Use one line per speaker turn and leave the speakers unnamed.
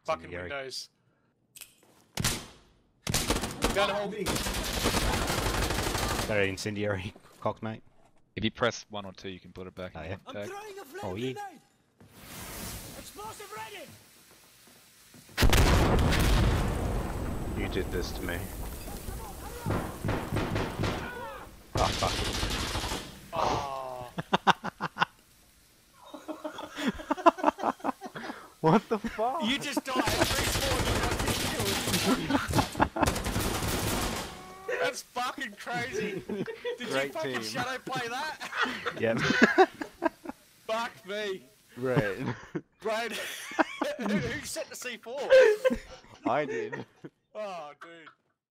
Fucking
Incendiary.
windows. Down the hole.
Very incendiary, Cox, mate.
If you press 1 or 2, you can put it back
Oh,
in
yeah.
one tag.
Oh, yeah.
Explosive ready.
You did this to me.
Oh, fuck.
Oh.
What the fuck?
You just died. That's fucking crazy. Did
Great
you fucking
team.
shadow play that?
Yep.
Fuck me.
Right.
Right. Who set the C4?
I did.
Oh, dude.